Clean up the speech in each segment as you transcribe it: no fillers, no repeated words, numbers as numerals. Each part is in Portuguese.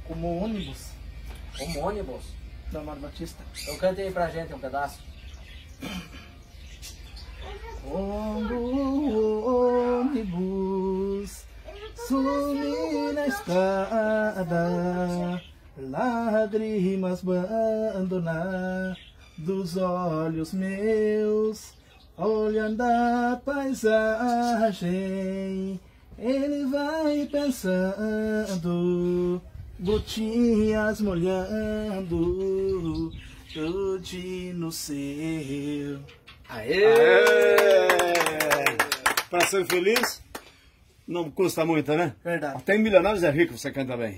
Como ônibus. Como ônibus. Da Amaro Batista. Então canta aí pra gente um pedaço. Como o ônibus sumi na estrada, lágrimas abandonar dos olhos meus, olhando a paisagem, ele vai pensando, gotinhas molhando, tudo no céu. Aê! Pra ser feliz, não custa muito, né? Verdade. Até em Milionários é rico, você canta bem.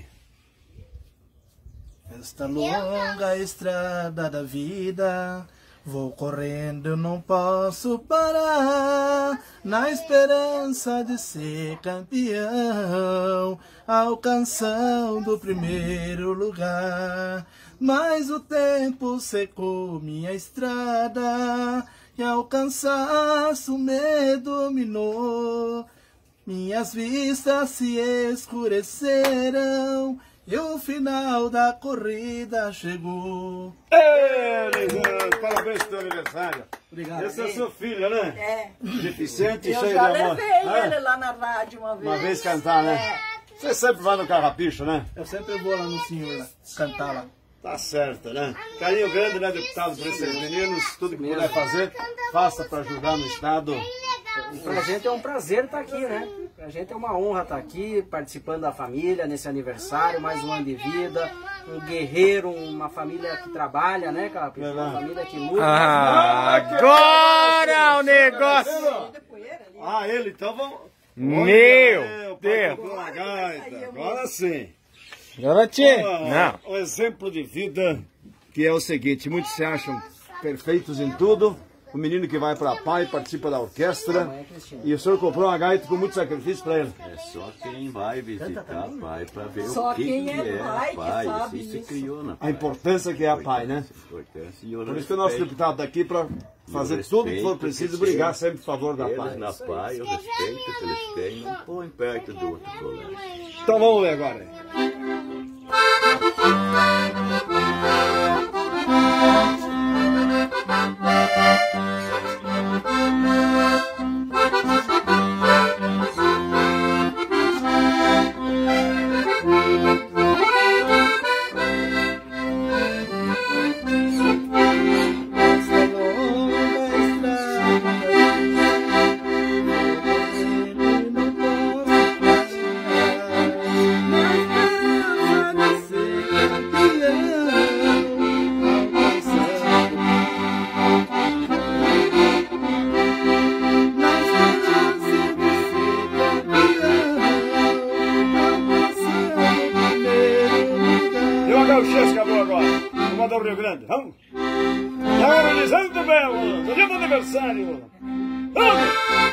Esta longa estrada da vida, vou correndo, não posso parar, na esperança de ser campeão, alcançando o primeiro lugar. Mas o tempo secou minha estrada, e ao cansaço me dominou. Minhas vistas se escureceram, e o final da corrida chegou. Parabéns pelo aniversário. Obrigado. Esse é seu filho, né? É. Deficiente e Eu cheio de já amor. levei ele lá na rádio uma vez. Uma vez cantar, né? Você sempre vai no Carrapicho, né? Eu sempre vou lá no senhor, lá, cantar lá. Tá certo, né? Carinho grande, né, deputado, por esses meninos. Tudo que puder fazer, faça para ajudar no Estado. E pra gente é um prazer estar aqui, né? Pra gente é uma honra estar aqui, participando da família nesse aniversário, mais um ano de vida, um guerreiro, uma família que trabalha, né, Carrapicho? Uma família que luta. Agora o negócio! Ah, ele, então vamos... Meu Deus! Agora sim. Agora tchê! Não. Um exemplo de vida que é o seguinte, muitos se acham perfeitos em tudo. O menino que vai para a PAI participa da orquestra e o senhor comprou uma gaita com muito sacrifício para ele. É só quem vai visitar a PAI para ver Só o que, quem que é é pai a que PAI. sabe Isso se isso. criou na A PAI. importância que é a PAI, né? Por isso que o nosso deputado está aqui para fazer tudo que for preciso e brigar sempre em favor da Eles PAI. na PAI, o respeito que eles têm, não põem perto do outro colégio. Então vamos ver agora. Do Rio Grande, vamos! Tá organizando bem, no dia do aniversário! Vamos!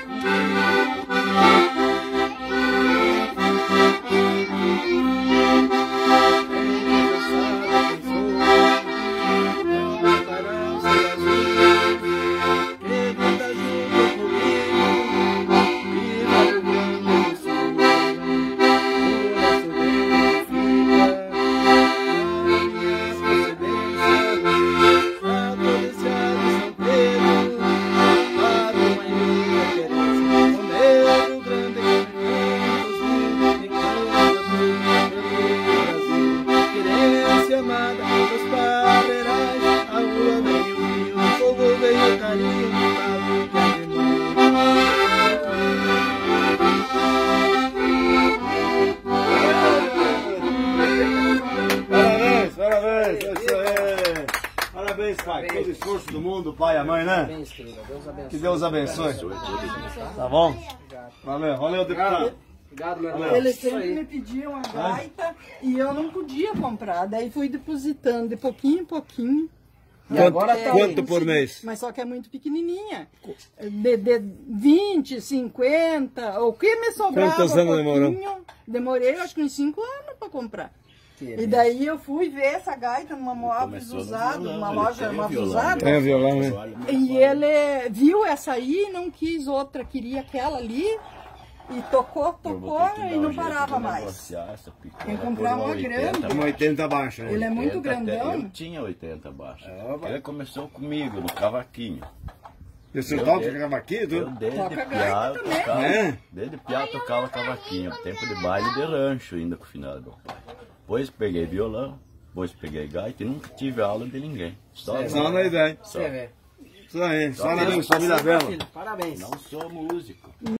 Parabéns, pai. Todo esforço do mundo, o pai e a mãe, né? Parabéns, querida. Deus abençoe. Que Deus abençoe. Tá bom? Valeu, valeu, deputado. Obrigado, meu irmão. Eles sempre me pediam a gaita e eu não podia comprar. Daí fui depositando de pouquinho em pouquinho. E agora tá Quanto por mês? Mas só que é muito pequenininha. De 20, 50, o que me sobrava. Quantos anos demorou? Demorei acho que uns 5 anos para comprar. E daí eu fui ver essa gaita numa móveis usado, numa loja móveis usado. É violão, né? E ele viu essa aí e não quis outra, queria aquela ali. E tocou e não parava mais. Tem que comprar uma grande. Uma 80 baixa, né? Ele é muito grandão. Eu tinha 80 baixa. Ele começou comigo no cavaquinho. E o senhor toca cavaquinho? Eu desde piá tocava, desde piá tocava cavaquinho. Tempo de baile de rancho ainda com o final do meu pai. Depois peguei violão, depois peguei gaita e nunca tive aula de ninguém. Só na ideia. Você vê. Isso aí, só na família dela. Parabéns. Não sou músico.